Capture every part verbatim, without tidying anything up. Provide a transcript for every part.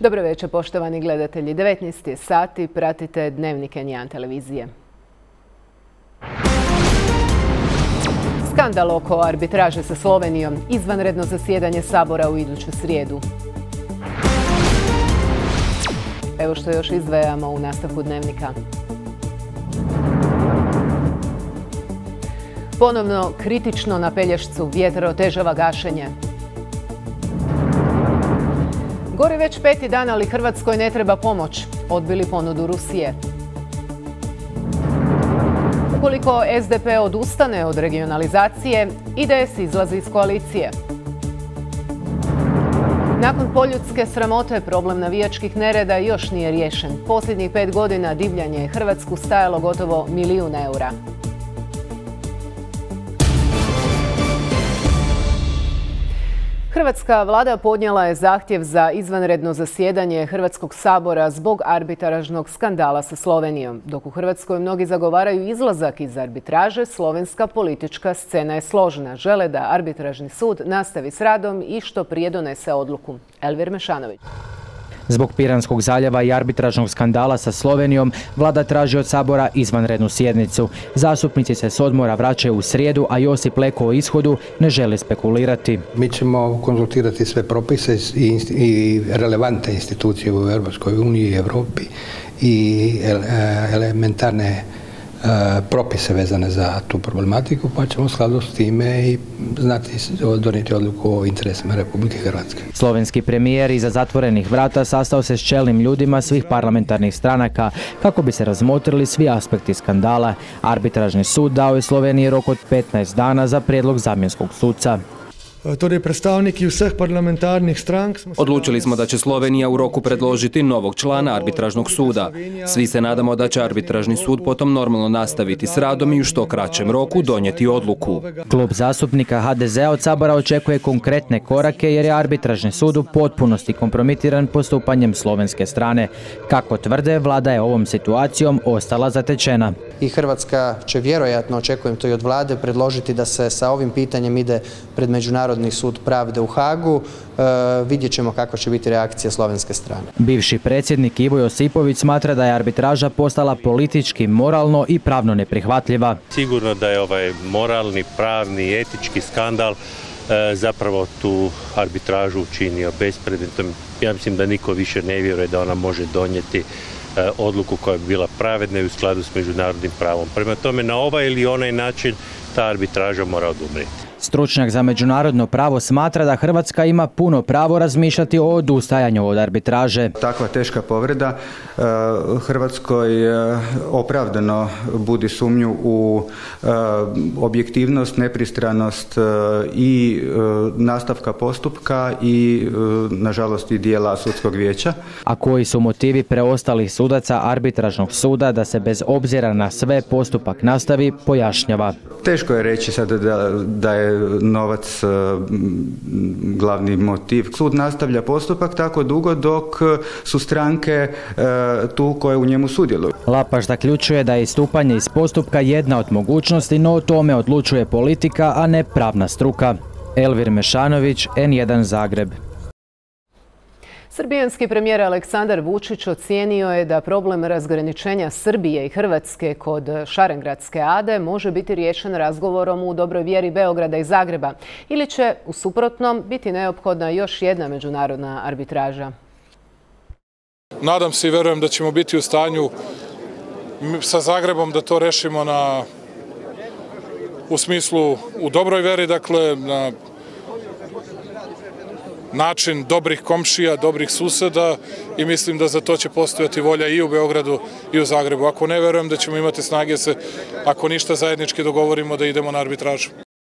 Dobro večer, poštovani gledatelji. devetnaest je sati, pratite Dnevnik N jedan televizije. Skandal oko arbitraže sa Slovenijom, izvanredno zasjedanje Sabora u iduću srijedu. Evo što još izdvajamo u nastavku Dnevnika. Ponovno kritično na Pelješcu, vjetar otežava gašenje. Gori već peti dan, ali Hrvatskoj ne treba pomoć. Odbili ponudu Rusije. Ukoliko S D P odustane od regionalizacije, I D S izlazi iz koalicije. Nakon poljudske sramote, problem navijačkih nereda još nije riješen. Posljednjih pet godina divljanje je Hrvatsku stajalo gotovo milijun eura. Hrvatska vlada podnijela je zahtjev za izvanredno zasjedanje Hrvatskog sabora zbog arbitražnog skandala sa Slovenijom. Dok u Hrvatskoj mnogi zagovaraju izlazak iz arbitraže, slovenska politička scena je složena. Žele da arbitražni sud nastavi s radom i što prije donese odluku. Elvir Mešanović. Zbog Piranskog zaljeva i arbitražnog skandala sa Slovenijom, vlada traži od Sabora izvanrednu sjednicu. Zastupnici se s odmora vraćaju u srijedu, a Josip Leko o ishodu ne želi spekulirati. Mi ćemo konzultirati sve propise i relevantne institucije u Europskoj uniji i Europi i elementarne propise vezane za tu problematiku, pa ćemo u skladu s time i znati donijeti odluku o interesima Republike Hrvatske. Slovenski premijer iza zatvorenih vrata sastao se s čelnim ljudima svih parlamentarnih stranaka kako bi se razmotrili svi aspekti skandala. Arbitražni sud dao je Sloveniji rok od petnaest dana za prijedlog zamjenskog suca. Torej, predstavniki vseh parlamentarnih strank smo... Odlučili smo da će Slovenija u roku predložiti novog člana arbitražnog suda. Svi se nadamo da će arbitražni sud potom normalno nastaviti s radom i u što kraćem roku donijeti odluku. Klub zastupnika H D Z-a od Sabora očekuje konkretne korake jer je arbitražni sud u potpunosti kompromitiran postupanjem slovenske strane. Kako tvrde, vlada je ovom situacijom ostala zatečena. I Hrvatska će vjerojatno, očekujem to i od vlade, predložiti da se sa ovim pitanjem ide pred Međunarodni sud pravde u Hagu. E, vidjet ćemo kakva će biti reakcija slovenske strane. Bivši predsjednik Ivo Josipović smatra da je arbitraža postala politički, moralno i pravno neprihvatljiva. Sigurno da je ovaj moralni, pravni, etički skandal e, zapravo tu arbitražu učinio bespredmetnom. Ja mislim da niko više ne vjeruje da ona može donijeti e, odluku koja bi bila pravedna i u skladu s međunarodnim pravom. Prema tome, na ovaj ili onaj način ta arbitraža mora odumrijeti. Stručnjak za međunarodno pravo smatra da Hrvatska ima puno pravo razmišljati o odustajanju od arbitraže. Takva teška povreda Hrvatskoj opravdano budi sumnju u objektivnost, nepristranost i nastavka postupka i nažalost i dijela sudskog vijeća. A koji su motivi preostalih sudaca arbitražnog suda da se bez obzira na sve postupak nastavi, pojašnjava. Teško je reći sada da, da je novac glavni motiv. Sud nastavlja postupak tako dugo dok su stranke tu koje u njemu sudjeluju. Lapaš zaključuje da je istupanje iz postupka jedna od mogućnosti, no o tome odlučuje politika, a ne pravna struka. Elvir Mešanović, N jedan Zagreb. Srbijanski premijer Aleksandar Vučić ocijenio je da problem razgraničenja Srbije i Hrvatske kod Šarengradske ade može biti riješen razgovorom u dobroj vjeri Beograda i Zagreba ili će u suprotnom biti neophodna još jedna međunarodna arbitraža. Nadam se i verujem da ćemo biti u stanju sa Zagrebom da to rešimo na, u smislu u dobroj vjeri, dakle na način dobrih komšija, dobrih suseda i mislim da za to će postojati volja i u Beogradu i u Zagrebu. Ako ne, verujem da ćemo imati snage se, ako ništa zajednički dogovorimo da idemo na arbitražu.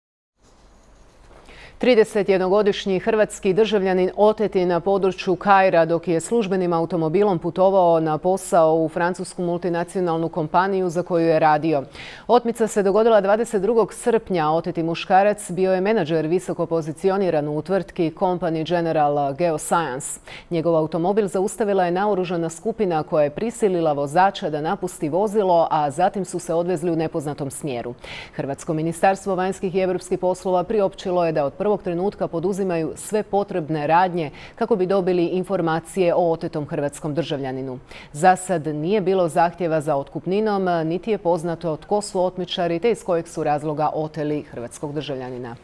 tridesetjednogodišnji hrvatski državljanin otet je na području Kaira dok je službenim automobilom putovao na posao u francusku multinacionalnu kompaniju za koju je radio. Otmica se dogodila dvadeset drugog srpnja. Oteti muškarac bio je menadžer visoko pozicioniran u tvrtki Company General Geoscience. Njegov automobil zaustavila je naoružana skupina koja je prisilila vozača da napusti vozilo, a zatim su se odvezli u nepoznatom smjeru. Hrvatsko ministarstvo vanjskih i europskih poslova priopćilo je da od prvog trenutka poduzimaju sve potrebne radnje kako bi dobili informacije o otetom hrvatskom državljaninu. Za sad nije bilo zahtjeva za otkupninom, niti je poznato tko su otmičari te iz kojeg su razloga oteli hrvatskog državljanina.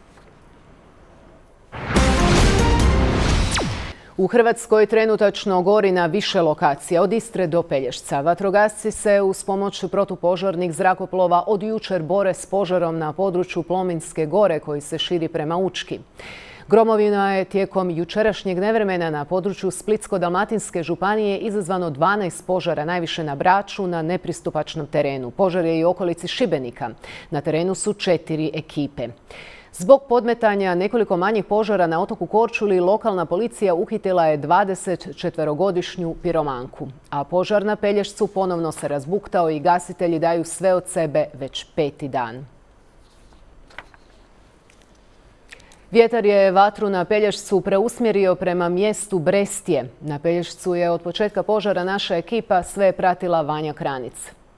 U Hrvatskoj trenutačno gori na više lokacija, od Istre do Pelješca. Vatrogasci se uz pomoć protupožarnih zrakoplova od jučer bore s požarom na području Plominske gore koji se širi prema Učki. Gromovina je tijekom jučerašnjeg nevremena na području Splitsko-dalmatinske županije izazvano dvanaest požara, najviše na Braču, na nepristupačnom terenu. Požar je i u okolici Šibenika. Na terenu su četiri ekipe. Zbog podmetanja nekoliko manjih požara na otoku Korčuli, lokalna policija uhitila je dvadesetčetverogodišnju piromanku. A požar na Pelješcu ponovno se razbuktao i gasitelji daju sve od sebe već peti dan. Vjetar je vatru na Pelješcu preusmjerio prema mjestu Brestje. Na Pelješcu je od početka požara naša ekipa sve pratila Vanja Kranic.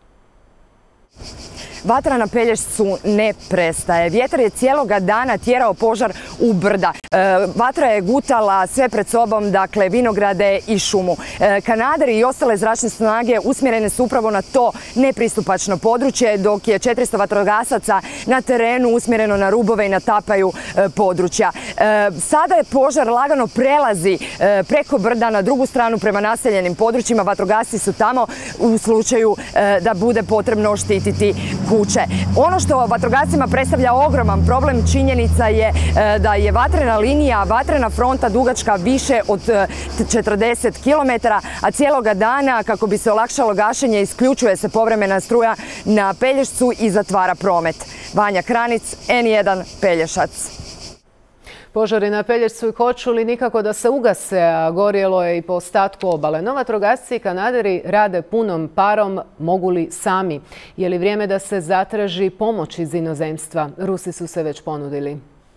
Vatra na Pelješcu ne prestaje. Vjetar je cijeloga dana tjerao požar u brda. E, vatra je gutala sve pred sobom, dakle vinograde i šumu. E, kanaderi i ostale zračne snage usmjerene su upravo na to nepristupačno područje, dok je četiristo vatrogasaca na terenu usmjereno na rubove i natapaju e, područja. E, sada je požar lagano prelazi e, preko brda na drugu stranu prema naseljenim područjima. Vatrogasci su tamo u slučaju e, da bude potrebno štititi kuće. Ono što vatrogascima predstavlja ogroman problem, činjenica je da je vatrena linija, vatrena fronta dugačka više od četrdeset kilometara, a cijeloga dana, kako bi se olakšalo gašenje, isključuje se povremena struja na Pelješcu i zatvara promet. Vanja Kranic, N jedan, Pelješac. Požari na Pelješcu i Korčuli nikako da se ugase, a gorjelo je i po ostatku obale. No, vatrogasci i kanaderi rade punom parom, mogu li sami? Je li vrijeme da se zatraži pomoć iz inozemstva? Rusi su se već ponudili.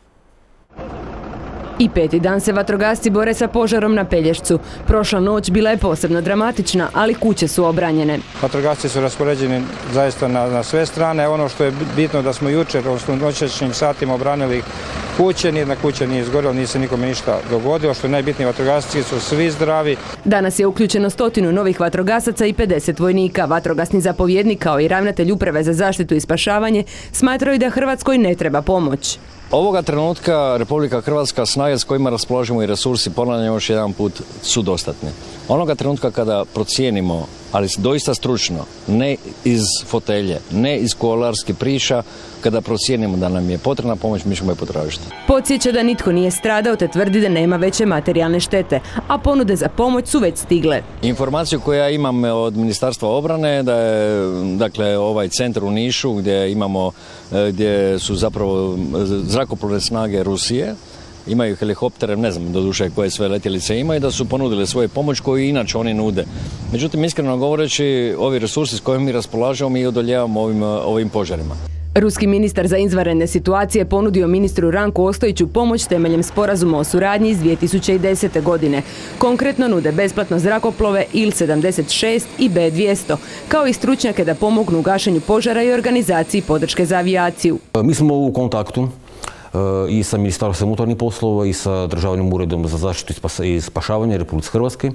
I peti dan se vatrogasci bore sa požarom na Pelješcu. Prošla noć bila je posebno dramatična, ali kuće su obranjene. Vatrogasci su raspoređeni zaista na, na sve strane. Ono što je bitno da smo jučer, odnosno u noćašnjim satima obranili kuće, nijedna kuća nije izgorjela, nije se nikome ništa dogodilo. Što je najbitnije, vatrogasci su svi zdravi. Danas je uključeno stotinu novih vatrogasaca i pedeset vojnika. Vatrogasni zapovjednik kao i ravnatelj Uprave za zaštitu i spašavanje smatraju da Hrvatskoj ne treba pomoć. Ovoga trenutka Republika Hrvatska, snage s kojima raspolažemo i resursi, ponavljam još jedan put, su dostatni. Onoga trenutka kada procijenimo, ali doista stručno, ne iz fotelje, ne iz kuloarskih priča, kada procijenimo da nam je potrebna pomoć, mi ćemo je potražiti. Podsjeća da nitko nije stradao te tvrdi da nema veće materijalne štete, a ponude za pomoć su već stigle. Informaciju koju ja imam od Ministarstva obrane da je, dakle, ovaj centar u Nišu gdje imamo, gdje su zapravo zrakoplovne snage Rusije, imaju helikoptere, ne znam doduše koje sve letjelice imaju, da su ponudili svoju pomoć koju inače oni nude. Međutim, iskreno govoreći, ovi resursi s kojima mi raspolažemo, mi odoljevamo ovim, ovim požarima. Ruski ministar za izvanredne situacije ponudio ministru Ranku Ostojiću pomoć temeljem sporazuma o suradnji iz dvije tisuće desete. godine. Konkretno nude besplatno zrakoplove I L sedamdeset šest i B dvjesto, kao i stručnjake da pomognu u gašenju požara i organizaciji podrške za avijaciju. Mi smo u kontaktu i sa Ministarstvom unutarnjih poslova i sa Državnim uredom za zaštitu i spašavanje Republike Hrvatske.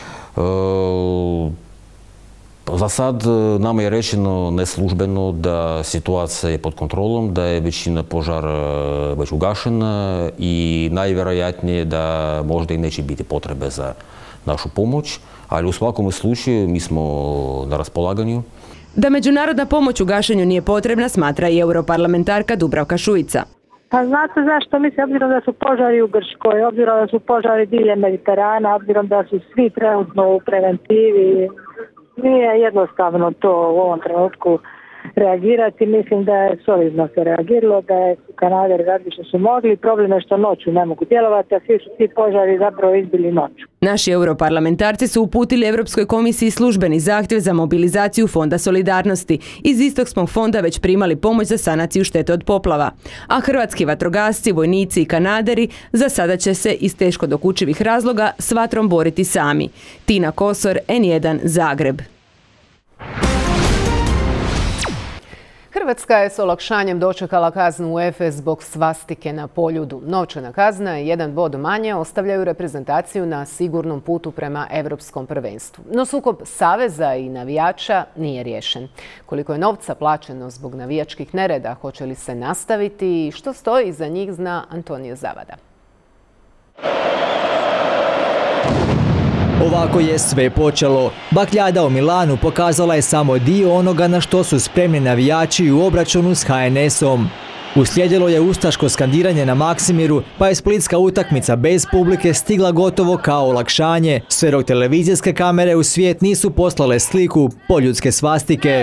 Za sad nama je rečeno neslužbeno da situacija je pod kontrolom, da je većina požara već ugašena i najvjerojatnije da možda i neće biti potrebe za našu pomoć, ali u svakom slučaju mi smo na raspolaganju. Da međunarodna pomoć u gašenju nije potrebna, smatra i europarlamentarka Dubravka Šuica. Pa znate zašto? Mislim, obzirom da su požari u Grčkoj, obzirom da su požari diljem Mediterana, obzirom da su svi trenutno u preventivi, nije jednostavno to u ovom trenutku reagirati. Mislim da je solidno se reagiralo, da je Kanaderi radili što su mogli. Problem je što noću ne mogu djelovati, a svi su ti požari zapravo izbili noću. Naši europarlamentarci su uputili Europskoj komisiji službeni zahtjev za mobilizaciju Fonda solidarnosti. Iz istog smo fonda već primali pomoć za sanaciju štete od poplava. A hrvatski vatrogasci, vojnici i Kanaderi za sada će se iz teško dokučivih razloga s vatrom boriti sami. Tina Kosor, N jedan, Zagreb. Hrvatska je s olakšanjem dočekala kaznu UEFA zbog svastike na Poljudu. Novčana kazna i jedan bod manje ostavljaju reprezentaciju na sigurnom putu prema Evropskom prvenstvu. No sukob saveza i navijača nije riješen. Koliko je novca plaćeno zbog navijačkih nereda, hoće li se nastaviti i što stoji iza njih, zna Antonio Zavada. Ovako je sve počelo. Bakljada u Milanu pokazala je samo dio onoga na što su spremni navijači u obračunu s H N S-om. Uslijedilo je ustaško skandiranje na Maksimiru, pa je splitska utakmica bez publike stigla gotovo kao olakšanje, sve dok televizijske kamere u svijet nisu poslale sliku poljudske svastike.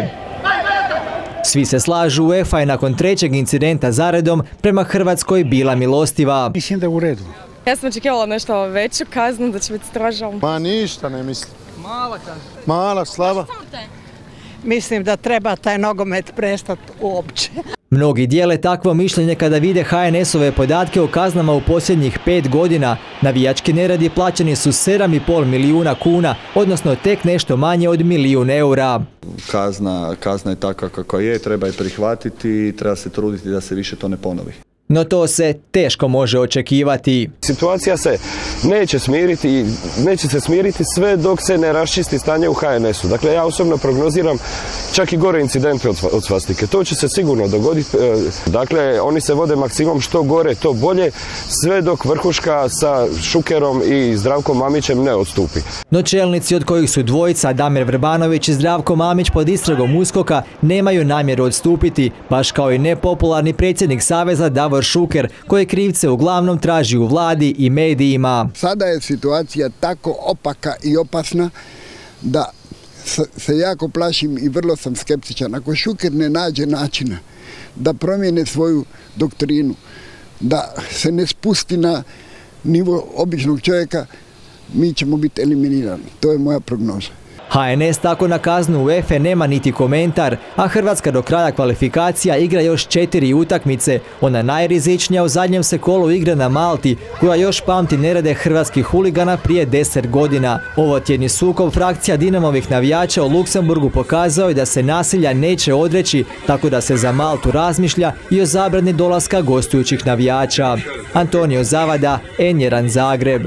Svi se slažu, UEFA je nakon trećeg incidenta zaredom prema Hrvatskoj bila milostiva. Mislim da je u redu. Ja sam očekivala nešto veću kaznu, da će biti stroža. Ma ništa ne mislim. Mala kazna. Mala, slaba. Mislim da treba taj nogomet prestati uopće. Mnogi dijele takvo mišljenje kada vide H N S-ove podatke o kaznama u posljednjih pet godina. Navijački neredi plaćeni su sedam i pol milijuna kuna, odnosno tek nešto manje od milijun eura. Kazna, kazna je takva kakva je, treba je prihvatiti i treba se truditi da se više to ne ponovi. No to se teško može očekivati. Situacija se neće smiriti, neće se smiriti sve dok se ne raščisti stanje u H N S-u. Dakle, ja osobno prognoziram čak i gore incidente od svastike. To će se sigurno dogoditi. Dakle, oni se vode maksimum što gore, to bolje, sve dok vrhuška sa Šukerom i Zdravkom Mamićem ne odstupi. No čelnici od kojih su dvojica, Damir Vrbanović i Zdravko Mamić pod istragom USKOK-a, nemaju namjeru odstupiti, baš kao i nepopularni predsjednik Saveza Davor Šuker, koji krivce uglavnom traži u vladi i medijima. Sada je situacija tako opaka i opasna da se jako plašim i vrlo sam skeptičan. Ako Šuker ne nađe načina da promijene svoju doktrinu, da se ne spusti na nivo običnog čovjeka, mi ćemo biti eliminirani. To je moja prognoza. H N S tako na kaznu UEFA nema niti komentar, a Hrvatska do kraja kvalifikacija igra još četiri utakmice. Ona najrizičnija u zadnjem se kolu igra na Malti, koja još pamti nerede hrvatskih huligana prije deset godina. Ovotjedni sukob frakcija Dinamovih navijača u Luksemburgu pokazao je da se nasilja neće odreći, tako da se za Maltu razmišlja i o zabrani dolaska gostujućih navijača. Antonio Zavada, N jedan Zagreb.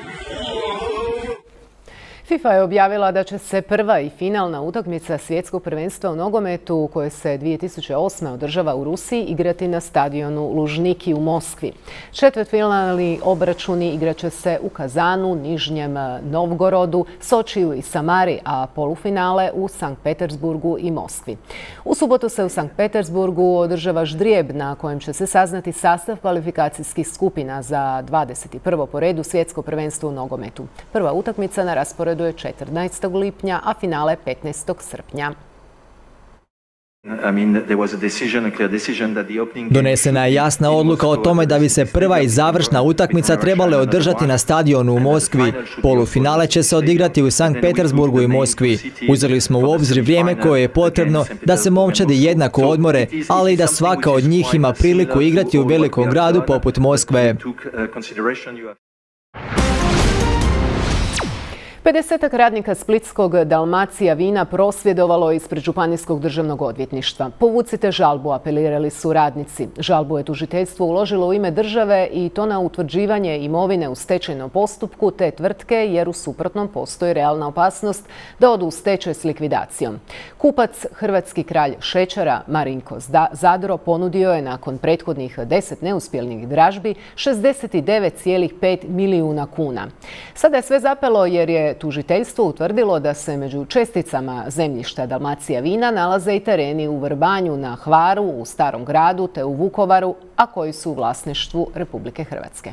FIFA je objavila da će se prva i finalna utakmica svjetskog prvenstva u nogometu, koje se dvije tisuće osme održava u Rusiji, igrati na stadionu Lužniki u Moskvi. Četvrtfinalni obračuni igraće se u Kazanu, Nižnjem Novgorodu, Sočiju i Samari, a polufinale u Sankt Petersburgu i Moskvi. U subotu se u Sankt Petersburgu održava ždrijeb na kojem će se saznati sastav kvalifikacijskih skupina za dvadeset prvo po redu svjetsko prvenstvo u nogometu. Prva utakmica na rasporedu je četrnaestog lipnja, a finale petnaestog srpnja. Donesena je jasna odluka o tome da bi se prva i završna utakmica trebale održati na stadionu u Moskvi. Polufinale će se odigrati u Sankt Petersburgu i Moskvi. Uzeli smo u obzir vrijeme koje je potrebno da se momčadi jednako odmore, ali i da svaka od njih ima priliku igrati u velikom gradu poput Moskve. pedesetak radnika splitskog Dalmacija vina prosvjedovalo ispred Županijskog državnog odvjetništva. Povucite žalbu, apelirali su radnici. Žalbu je tužiteljstvo uložilo u ime države i to na utvrđivanje imovine u stečajnom postupku te tvrtke, jer u suprotnom postoji realna opasnost da odu u stečaj s likvidacijom. Kupac, hrvatski kralj šećera Marinko Zadro, ponudio je nakon prethodnih deset neuspjelih dražbi šezdeset devet zarez pet milijuna kuna. Sada je sve zapelo jer je tužiteljstvo utvrdilo da se među česticama zemljišta Dalmacija vina nalaze i tereni u Vrbanju, na Hvaru, u Starom gradu te u Vukovaru, a koji su u vlasništvu Republike Hrvatske.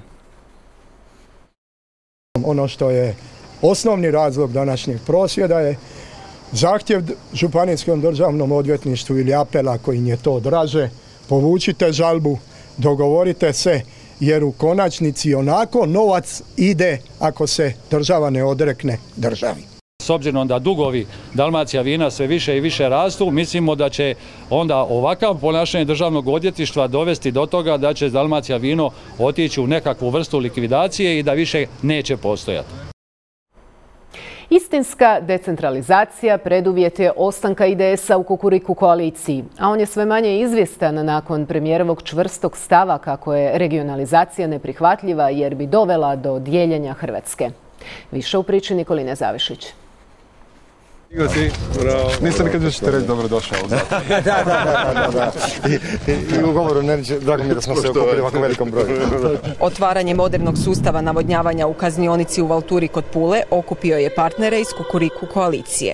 Ono što je osnovni razlog današnjeg prosvjeda je zahtjev Županijskom državnom odvjetništvu ili apela koji im je to draže, povučite žalbu, dogovorite se, jer u konačnici onako novac ide ako se država ne odrekne državi. S obzirom da dugovi Dalmacija vina sve više i više rastu, mislimo da će onda ovakav ponašanje državnog odvjetništva dovesti do toga da će Dalmacija vino otići u nekakvu vrstu likvidacije i da više neće postojati. Istinska decentralizacija preduvjet je ostanka I D S-a u Kukuriku koaliciji, a on je sve manje izvjestan nakon premijerovog čvrstog stava kako je regionalizacija neprihvatljiva jer bi dovela do dijeljenja Hrvatske. Više u priči Nikoline Zavišić. Igo si, bravo. Nisam nikad više te reći dobro došao. Da, da, da, da, da. I, i, i u govoru Neriće, drago mi je da smo se okupili ovako velikom broju. Otvaranje modernog sustava navodnjavanja u kaznionici u Valturi kod Pule okupio je partnere iz Kukuriku koalicije.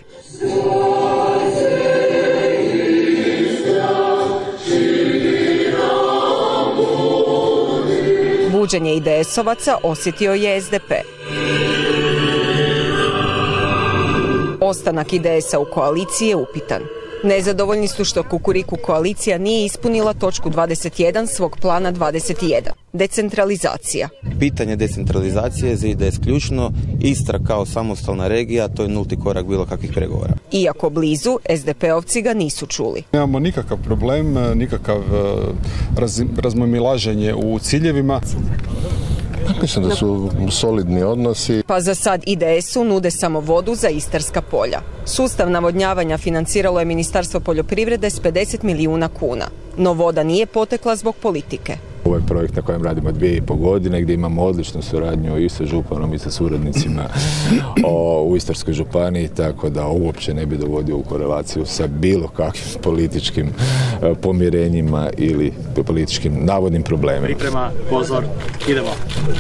Buđenje I D S-ovaca osjetio je S D P. Ostanak I D S-a u koaliciji je upitan. Nezadovoljni su što Kukuriku koalicija nije ispunila točku dvadeset jedan svog plana dvadeset jedan. Decentralizacija. Pitanje decentralizacije za I D S ključno. Istra kao samostalna regija, to je nulti korak bilo kakvih pregovora. Iako blizu, S D P-ovci ga nisu čuli. Nemamo nikakav problem, nikakav raz, razmimoilaženje u ciljevima. Mislim da su solidni odnosi. Pa za sad I D S-u nude samo vodu za istarska polja. Sustav navodnjavanja financiralo je Ministarstvo poljoprivrede s pedeset milijuna kuna. No voda nije potekla zbog politike. Ovo je projekt na kojem radimo dvije i po godine gdje imamo odličnu suradnju i sa županom i sa suradnicima o, u Istarskoj županiji, tako da uopće ne bi dovodio u korelaciju sa bilo kakvim političkim e, pomirenjima ili političkim navodnim problemima. Priprema, pozor, idemo.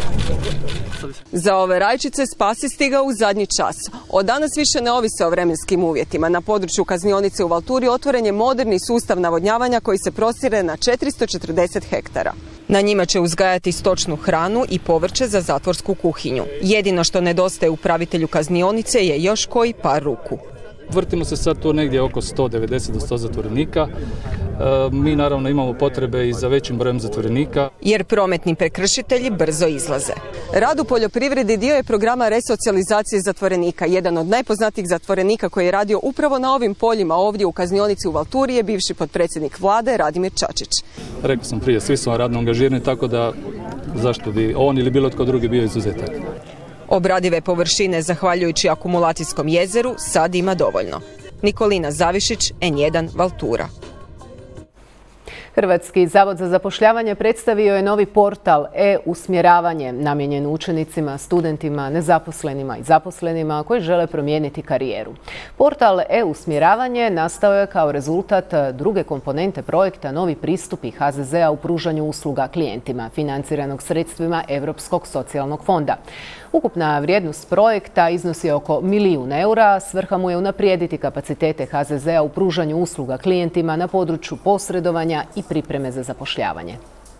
Za ove rajčice spas je stigao u zadnji čas. Od danas više ne ovise o vremenskim uvjetima. Na području kaznionice u Valturi otvoren je moderni sustav navodnjavanja koji se prostire na četiristo četrdeset hektara. Na njima će uzgajati stočnu hranu i povrće za zatvorsku kuhinju. Jedino što nedostaje upravitelju kaznionice je još koji par ruku. Vrtimo se sad tu negdje oko sto devedeset do sto zatvorenika. E, mi naravno imamo potrebe i za većim brojem zatvorenika. Jer prometni prekršitelji brzo izlaze. Rad u poljoprivredi dio je programa resocijalizacije zatvorenika. Jedan od najpoznatijih zatvorenika koji je radio upravo na ovim poljima ovdje u kaznionici u Valturi je bivši potpredsjednik vlade Radimir Čačić. Rekao sam prije, svi su radno angažirani, tako da zašto bi on ili bilo tko drugi bio izuzetak. Obradive površine, zahvaljujući akumulacijskom jezeru, sad ima dovoljno. Nikolina Zavišić, N jedan, Valtura. Hrvatski zavod za zapošljavanje predstavio je novi portal E-usmjeravanje namijenjen učenicima, studentima, nezaposlenima i zaposlenima koji žele promijeniti karijeru. Portal E-usmjeravanje nastao je kao rezultat druge komponente projekta Novi pristupi H Z Z-a u pružanju usluga klijentima, financiranog sredstvima Europskog socijalnog fonda. Ukupna vrijednost projekta iznosi oko milijun eura, svrha mu je unaprijediti kapacitete H Z Z-a u pružanju usluga klijentima na području posredovanja i pripreme za zapošljavanje.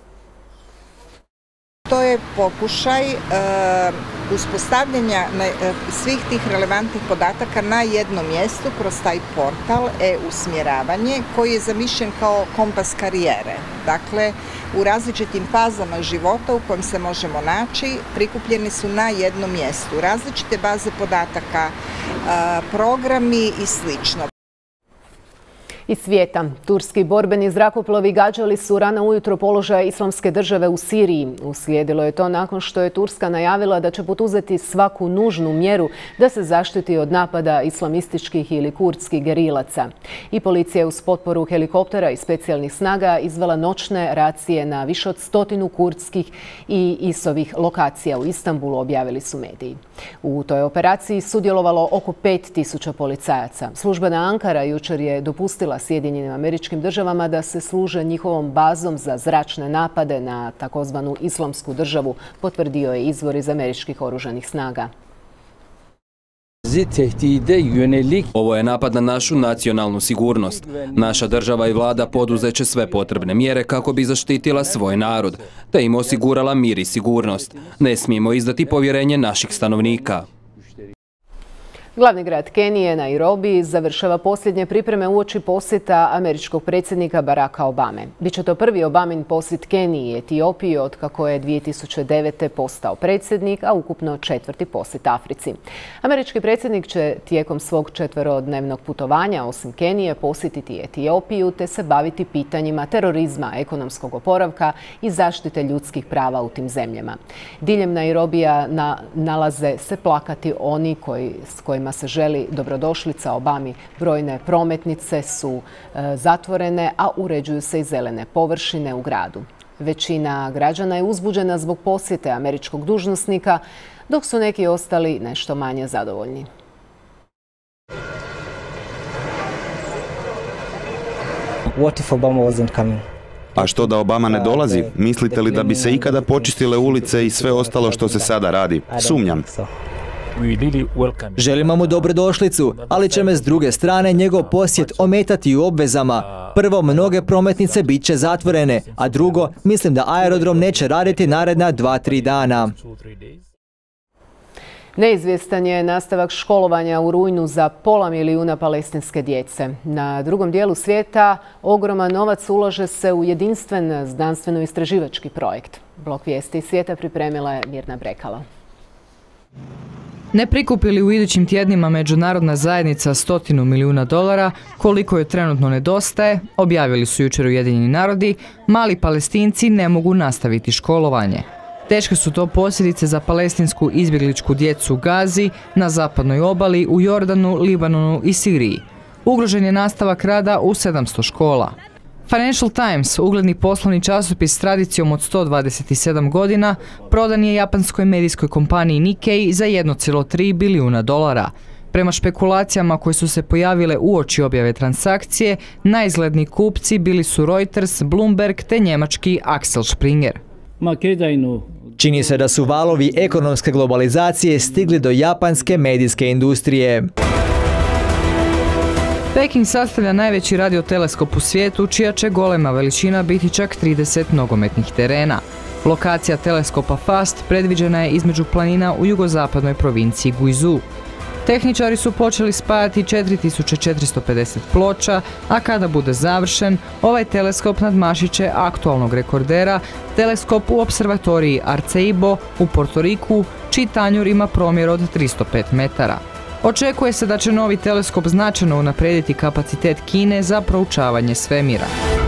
To je pokušaj e, uspostavljanja na, e, svih tih relevantnih podataka na jednom mjestu kroz taj portal E-usmjeravanje koji je zamišljen kao kompas karijere. Dakle, u različitim fazama života u kojem se možemo naći, prikupljeni su na jednom mjestu. Različite baze podataka, e, programi i slično. Iz svijeta. Turski borbeni zrakoplovi gađali su rano ujutro položaje Islamske države u Siriji. Uslijedilo je to nakon što je Turska najavila da će poduzeti svaku nužnu mjeru da se zaštiti od napada islamističkih ili kurdskih gerilaca. I policija je uz potporu helikoptera i specijalnih snaga izvela noćne racije na više od stotinu kurdskih i isovih lokacija u Istanbulu, objavili su mediji. U toj operaciji sudjelovalo oko pet tisuća policajaca. Službena Ankara jučer je dopustila Sjedinjenim Američkim Državama da se služe njihovom bazom za zračne napade na takozvanu Islamsku državu, potvrdio je izvor iz američkih oružanih snaga. Ovo je napad na našu nacionalnu sigurnost. Naša država i vlada poduzeće sve potrebne mjere kako bi zaštitila svoj narod, te im osigurala mir i sigurnost. Ne smijemo izdati povjerenje naših stanovnika. Glavni grad Kenije, Nairobi, završava posljednje pripreme uoči posjeta američkog predsjednika Baracka Obame. Biće to prvi Obamin posjet Keniji i Etiopiji od kako je dvije tisuće devete. postao predsjednik, a ukupno četvrti posjet Africi. Američki predsjednik će tijekom svog četverodnevnog putovanja, osim Kenije, posjetiti Etiopiju te se baviti pitanjima terorizma, ekonomskog oporavka i zaštite ljudskih prava u tim zemljama. Diljem Nairobija na, nalaze se plakati oni koji, s kojima kojima se želi dobrodošlica Obami. Brojne prometnice su zatvorene, a uređuju se i zelene površine u gradu. Većina građana je uzbuđena zbog posjete američkog dužnosnika, dok su neki ostali nešto manje zadovoljni. What if Obama wasn't coming? A što da Obama ne dolazi? Mislite li da bi se ikada počistile ulice i sve ostalo što se sada radi? Sumnjam. Želimo mu dobrodošlicu, ali će me s druge strane njegov posjet ometati u obvezama. Prvo, mnoge prometnice bit će zatvorene, a drugo, mislim da aerodrom neće raditi naredna dva, tri dana. Neizvjestan je nastavak školovanja u rujnu za pola milijuna palestinske djece. Na drugom dijelu svijeta ogroman novac ulaže se u jedinstven znanstveno-istraživački projekt. Blok vijesti iz svijeta pripremila je Mirna Brekala. Ne prikupili u idućim tjednima međunarodna zajednica stotinu milijuna dolara, koliko je trenutno nedostaje, objavili su jučer Ujedinjeni narodi, mali Palestinci ne mogu nastaviti školovanje. Teške su to posljedice za palestinsku izbjegličku djecu u Gazi, na zapadnoj obali, u Jordanu, Libanonu i Siriji. Ugrožen je nastavak rada u sedamsto škola. Financial Times, ugledni poslovni časopis s tradicijom od sto dvadeset sedam godina, prodan je japanskoj medijskoj kompaniji Nikkei za jedan zarez tri bilijuna dolara. Prema špekulacijama koje su se pojavile uoči objave transakcije, najizgledniji kupci bili su Reuters, Bloomberg te njemački Axel Springer. Čini se da su valovi ekonomske globalizacije stigli do japanske medijske industrije. Peking sastavlja najveći radioteleskop u svijetu, čija će golema veličina biti čak trideset nogometnih terena. Lokacija teleskopa FAST predviđena je između planina u jugozapadnoj provinciji Guizhou. Tehničari su počeli spajati četiri tisuće četiristo pedeset ploča, a kada bude završen, ovaj teleskop nadmašit će aktualnog rekordera, teleskop u observatoriji Arecibo u Portoriku, čiji tanjur ima promjer od tristo pet metara. Očekuje se da će novi teleskop značajno unaprijediti kapacitet Kine za proučavanje svemira.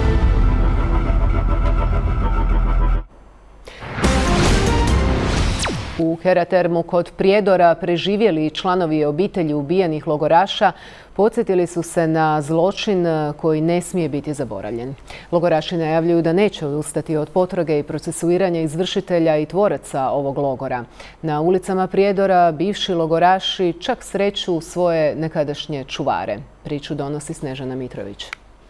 U Keratermu kod Prijedora preživjeli članovi obitelji ubijenih logoraša podsjetili su se na zločin koji ne smije biti zaboravljen. Logoraši najavljuju da neće odustati od potrage i procesuiranja izvršitelja i tvoraca ovog logora. Na ulicama Prijedora bivši logoraši čak sreću svoje nekadašnje čuvare. Priču donosi Snežana Mitrović.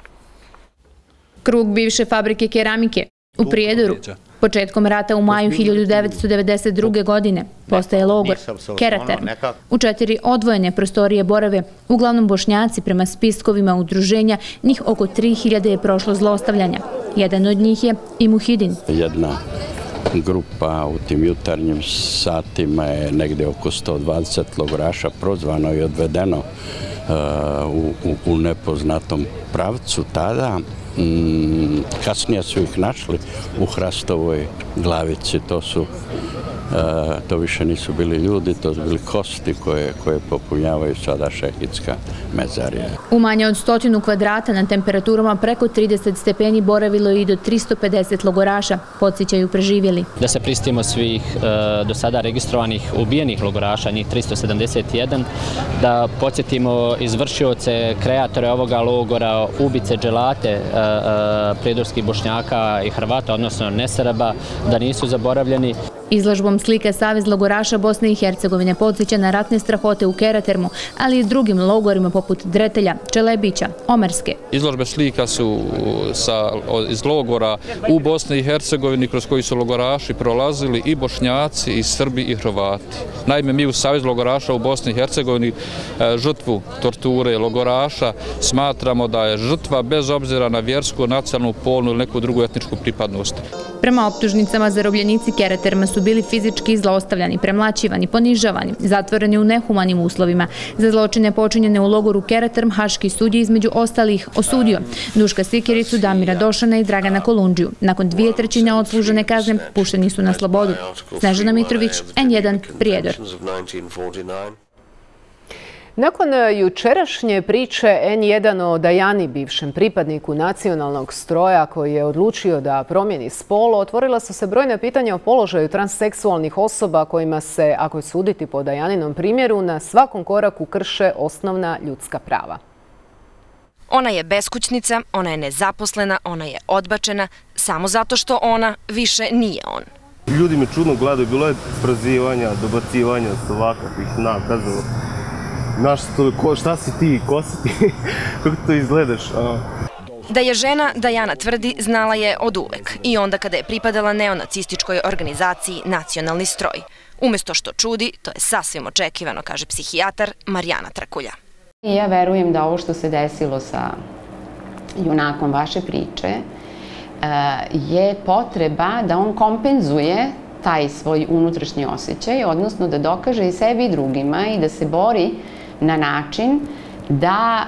Krug bivše fabrike keramike u Prijedoru. Početkom rata u maju hiljadu devetsto devedeset druge. godine postaje logor Keraterm. U četiri odvojene prostorije borave, uglavnom Bošnjaci, prema spiskovima udruženja, njih oko tri hiljade je prošlo zlostavljanja. Jedan od njih je i Muhidin. Jedna grupa u tim jutarnjim satima je negdje oko sto dvadeset logoraša prozvano i odvedeno uh, u, u, u nepoznatom pravcu tada. Mm, kasnije su ih našli u hrastovoj glavici. To su, uh, to više nisu bili ljudi, to su bili kosti koje, koje popunjavaju sada šehidska mezarija. U manje od stotinu kvadrata na temperaturama preko trideset stepeni boravilo i do tristo pedeset logoraša, podsjećaju preživjeli. Da se prisjetimo svih uh, do sada registrovanih ubijenih logoraša, njih tristo sedamdeset jedan, da podsjetimo izvršioce, kreatore ovoga logora, ubice, dželate, uh, uh, prijedorskih Bošnjaka i Hrvata, odnosno Nesaraba, da nisu zaboravljeni. Izložbom slike Savez logoraša Bosne i Hercegovine podsjeća na ratne strahote u Keratermu, ali i drugim logorima poput Dretelja, Čelebića, Omerske. Izložbe slika su sa, iz logora u Bosni i Hercegovini kroz koji su logoraši prolazili i Bošnjaci, i Srbi, i Hrvati. Naime, mi u Savez logoraša u Bosni i Hercegovini žrtvu torture logoraša smatramo da je žrtva bez obzira na vjersku, nacionalnu, polnu ili neku drugu etničku pripadnost. Prema optužnicama, zarobljenici Keraterma su bili fizički zlostavljani, premlaćivani, ponižavani, zatvoreni u nehumanim uslovima. Za zločine počinjene u logoru Keraterm Haški sud je između ostalih osudio Duška Sikiricu, Damira Došana i Dragana Kolundžiju. Nakon dvije trećine odslužene kazne pušteni su na slobodu. Snežana Mitrović, N jedan, Prijedor. Nakon jučerašnje priče en jedan o Dajani, bivšem pripadniku nacionalnog stroja koji je odlučio da promijeni spol, otvorila su se brojna pitanja o položaju transseksualnih osoba kojima se, ako je suditi po Dajaninom primjeru, na svakom koraku krše osnovna ljudska prava. Ona je beskućnica, ona je nezaposlena, ona je odbačena, samo zato što ona više nije on. Ljudi me čudno gledaju, bilo je prozivanja, dobacivanja, svakakvih nakazova. Znaš, šta si ti, ko si ti, kako to izgledaš? Da je žena, Dajana tvrdi, znala je od uvek i onda kada je pripadala neonacističkoj organizaciji Nacionalni stroj. Umesto što čudi, to je sasvim očekivano, kaže psihijatar Marijana Trakulja. Ja verujem da ovo što se desilo sa junakom vaše priče je potreba da on kompenzuje taj svoj unutrašnji osjećaj, odnosno da dokaže i sebi i drugima i da se bori na način da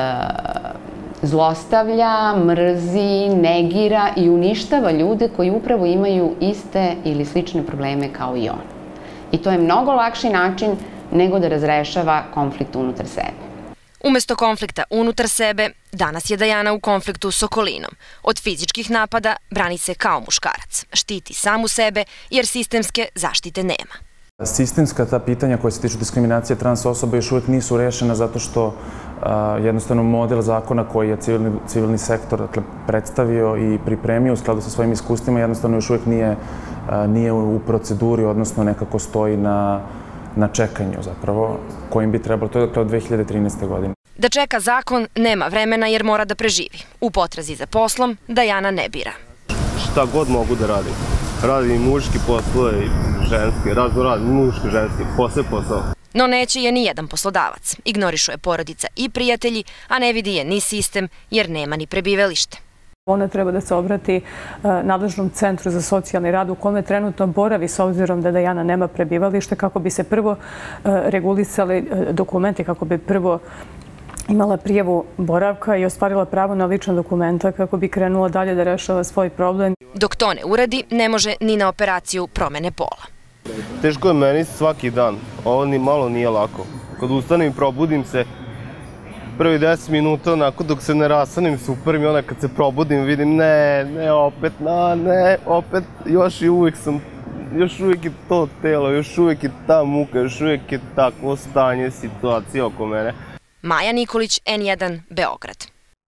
zlostavlja, mrzi, negira i uništava ljude koji upravo imaju iste ili slične probleme kao i on. I to je mnogo lakši način nego da razrešava konflikt unutar sebe. Umesto konflikta unutar sebe, danas je Dajana u konfliktu s okolinom. Od fizičkih napada brani se kao muškarac. Štiti samu sebe jer sistemske zaštite nema. Sistemska ta pitanja koja se tiču diskriminacije trans osoba još uvijek nisu rešena zato što jednostavno model zakona koji je civilni sektor predstavio i pripremio u skladu sa svojim iskustvima jednostavno još uvijek nije u proceduri, odnosno nekako stoji na na čekanju zapravo, kojim bi trebalo, to je dakle od dve hiljade trinaeste. godine. Da čeka zakon nema vremena jer mora da preživi. U potrazi za poslom Dajana ne bira. Šta god mogu da radim. Radim i muški poslove i ženski, razno radim muški, ženski, posle posao. No neće je ni jedan poslodavac. Ignorišu je porodica i prijatelji, a ne vidi je ni sistem jer nema ni prebivalište. Ona treba da se obrati nadležnom centru za socijalni rad u kome trenutno boravi s obzirom da Dajana nema prebivalište kako bi se prvo regulisali dokumenti, kako bi prvo imala prijavu boravka i ostvarila pravo na lična dokumenta kako bi krenula dalje da rešava svoj problem. Dok to ne uradi, ne može ni na operaciju promene pola. Teško je meni svaki dan. Ovo ni malo nije lako. Kad ustanem i probudim se, prvi deset minuta, onako dok se ne rastanem, super mi, onda kad se probudim vidim ne, ne, opet, na, ne, opet, još i uvijek sam, još uvijek je to telo, još uvijek je ta muka, još uvijek je takvo stanje, situacija oko mene. Maja Nikolić, en jedan, Beograd.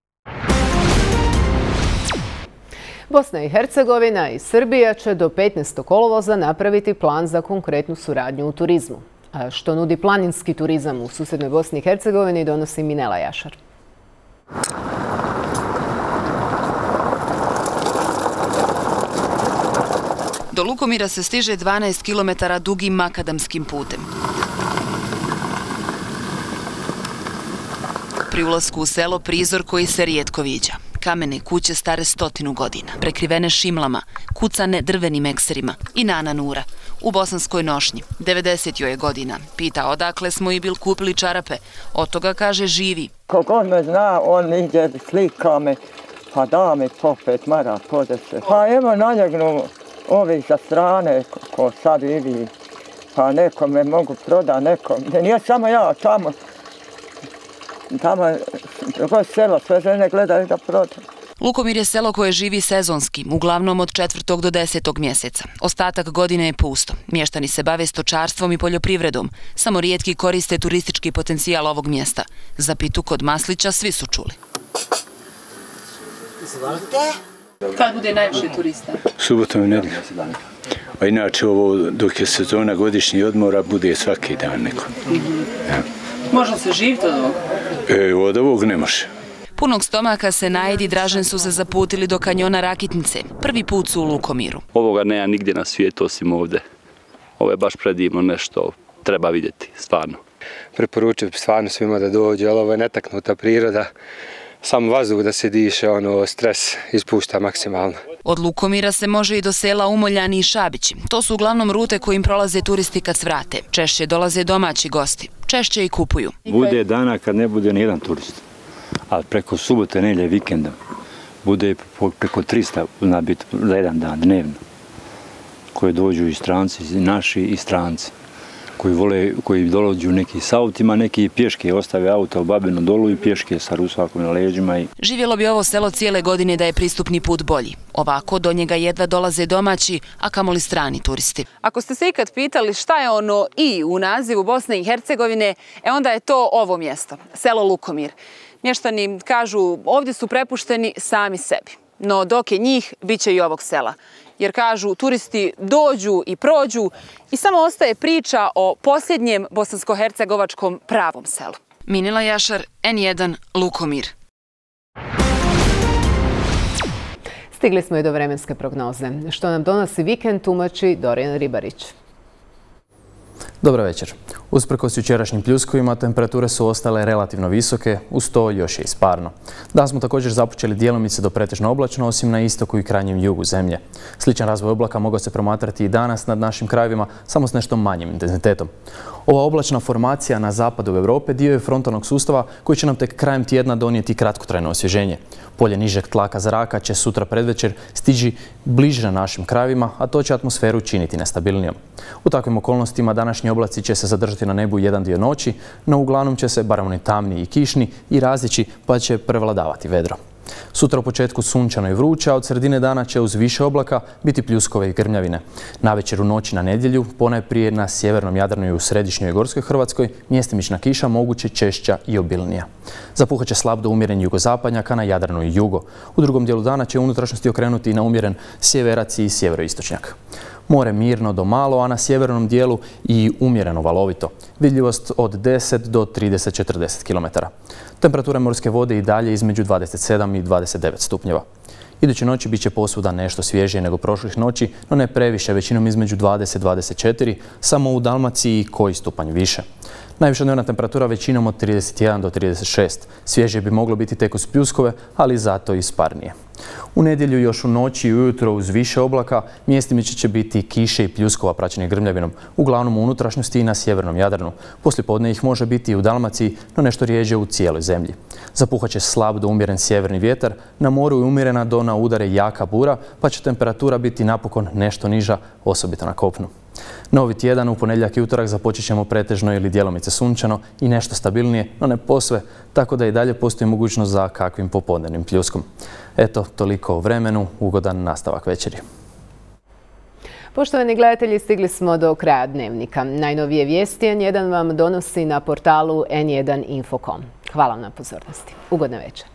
Bosna i Hercegovina i Srbija će do petnaestog kolovoza napraviti plan za konkretnu suradnju u turizmu. A što nudi planinski turizam u susednoj Bosni i Hercegovini donosi Minela Jašar. Do Lukomira se stiže dvanaest kilometara dugim makadamskim putem. Pri ulasku u selo prizor koji se rijetko viđa. Kamene kuće stare stotinu godina, prekrivene šimlama, kucane drvenim ekserima i Nana Nura. U Bosanskoj Nošnji, devedeset joj je godina. Pita odakle smo i bil kupili čarape. Od toga kaže živi. Kogod me zna, on ide slika me, pa da mi popet mara podese. Pa evo naljegnu ovi za strane, ko sad vidi, pa neko me mogu proda, nekom. Nije samo ja, tamo, tamo, drugo selo, sve žene gledaju da prodaju. Lukomir je selo koje živi sezonski, uglavnom od četvrtog do desetog mjeseca. Ostatak godine je pusto. Mještani se bave stočarstvom i poljoprivredom. Samo rijetki koriste turistički potencijal ovog mjesta. Za pitu kod Maslića svi su čuli. Kad bude najviše turista? Subotom i nedeljom. A inače ovo dok je sezona godišnji odmora bude svaki dan neko. Može se živjeti od ovog? E, od ovog ne može. Punog stomaka se najedi Dražen su se zaputili do kanjona Rakitnice. Prvi put su u Lukomiru. Ovoga nema nigdje na svijetu osim ovdje. Ovo je baš predivno nešto, treba vidjeti, stvarno. Preporučujem stvarno svima da dođe, ali ovo je netaknuta priroda. Sam vazduh da se diše, ono, stres ispušta maksimalno. Od Lukomira se može i do sela Umoljani i Šabići. To su uglavnom rute kojim prolaze turisti kad svrate. Češće dolaze domaći gosti. Češće i kupuju. Bude dana kad ne bude nijedan turist. Ali preko subote, nedjelje, vikenda, bude preko trista zna biti za jedan dan, dnevno, koje dođu i stranci, i naši i stranci. koji vole, koji dolađu neki s autima, neki pješke ostave auto u Babinu Dolu i pješke sa rusakom na leđima. Živjelo bi ovo selo cijele godine da je pristupni put bolji. Ovako do njega jedva dolaze domaći, a kamoli strani turisti. Ako ste se ikad pitali šta je ono i u nazivu Bosne i Hercegovine, e onda je to ovo mjesto, selo Lukomir. Mještani kažu ovdje su prepušteni sami sebi, no dok je njih, bit će i ovog sela. Jer kažu turisti dođu i prođu i samo ostaje priča o posljednjem bosansko-hercegovačkom pravom selu. Minila Jašar, N jedan, Lukomir. Stigli smo i do vremenske prognoze. Što nam donosi vikend, tumači Dorijan Ribarić. Dobar večer. Usprkos jučerašnjim pljuskovima, temperature su ostale relativno visoke, uz to još je i sparno. Danas smo također započeli djelomice do pretežno oblačno, osim na istoku i krajnjem jugu zemlje. Sličan razvoj oblaka mogao se promatrati i danas nad našim krajevima, samo s nešto manjim intenzitetom. Ova oblačna formacija na zapadu Europe dio je frontalnog sustava koji će nam tek krajem tjedna donijeti kratkotrajno osvježenje. Polje nižeg tlaka zraka će sutra predvečer stići bliže na našim krajevima, a to će atmosferu činiti nestabilnijom. U takvim okolnostima današnji oblaci će se zadržati na nebu jedan dio noći, no uglavnom će se, barem oni tamni i kišni, i razići pa će prevladavati vedro. Sutra u početku sunčano i vruće, a od sredine dana će uz više oblaka biti pljuskove i grmljavine. Navečer u noći na nedjelju, ponajprije na sjevernom Jadranu i u središnjoj i gorskoj Hrvatskoj, mjestimična kiša moguće češća i obilnija. Zapuhat će slab do umjeren jugozapadnjak, a na Jadranu i jugo. U drugom dijelu dana će unutrašnjosti okrenuti na umjeren sjeverac i sjeveroistočnjak. More mirno do malo, a na sjevernom dijelu i umjereno valovito. Vidljivost od deset do trideset do četrdeset kilometara. Temperatura morske vode i dalje između dvadeset sedam i dvadeset devet stupnjeva. Iduće noći bit će posvuda nešto svježije nego prošlih noći, no ne previše, većinom između dvadeset do dvadeset četiri, samo u Dalmaciji koji stupanj više. Najviša dnevna temperatura većinom od trideset jedan do trideset šest. Svježije bi moglo biti tek uz pljuskove, ali zato i sparnije. U nedjelju još u noći i ujutro uz više oblaka mjestimice će biti kiše i pljuskova praćenih grmljavinom, uglavnom u unutrašnjosti i na sjevernom Jadranu. Poslijepodne ih može biti i u Dalmaciji, no nešto rijeđe u cijeloj zemlji. Zapuhat će slab do umjeren sjeverni vjetar, na moru je umjerena do na udare jaka bura, pa će temperatura biti napokon nešto niža, osobito na kopnu. Novi tjedan u ponedjeljak i utorak započet ćemo pretežno ili djelomice sunčano i nešto stabilnije, no ne posve, tako da i dalje postoji mogućnost za kakvim popodnevnim pljuskom. Eto, toliko o vremenu, ugodan nastavak večeri. Poštovani gledatelji, stigli smo do kraja dnevnika. Najnovije vijesti N jedan vam donosi na portalu N jedan info dot com. Hvala vam na pozornosti. Ugodne večer.